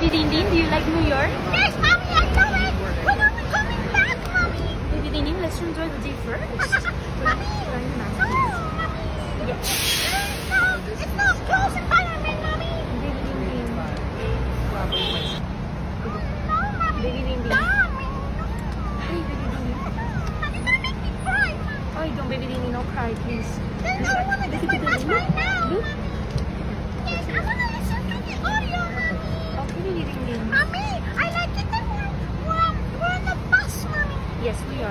BabyDinDin, do you like New York? Yes, Mommy, I love it. When are we coming back, Mommy? BabyDinDin, let's enjoy the day first. Mommy, no, Mommy. Yes. No, it's not close environment, Mommy. BabyDinDin. No, Mommy. BabyDinDin. Mommy. Hey, BabyDinDin. Mommy, don't make me cry, Mommy. Oh, don't, BabyDinDin, don't cry, please. Then I want to get my mask right now, Look. Mommy. Yes, I want to listen to the audio, Mommy. Okay, BabyDinDin. Mommy, I like it that we're on the bus, Mommy. Yes, we are.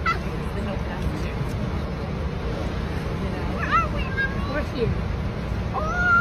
Where are we, Mommy? We're here. Oh,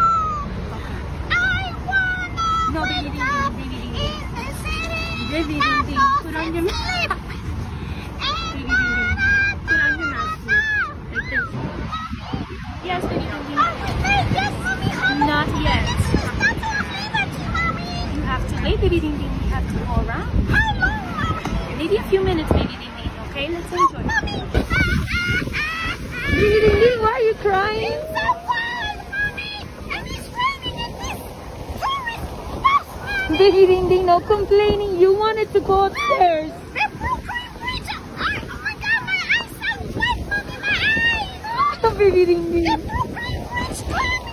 I wanna No, wake BabyDinDin, up BabyDinDin. in the city. BabyDinDin, put on your mask. BabyDinDin, put on your mask, please. Like this. Yes, BabyDinDin. Yes, Mommy. Not yet. That's our liberty, Mommy. You have to wait, BabyDinDin. You have to go around. How long, Mommy? Maybe a few minutes, BabyDinDin. Okay, let's enjoy. Mommy. BabyDinDin, why are you crying? It's so wild, Mommy. And it's raining in this tourist bus, Mommy. BabyDinDin, no complaining. You wanted to go upstairs. The Brooklyn Bridge. Oh my God, my eyes are wet, Mommy. My eyes. BabyDinDin. The Brooklyn Bridge.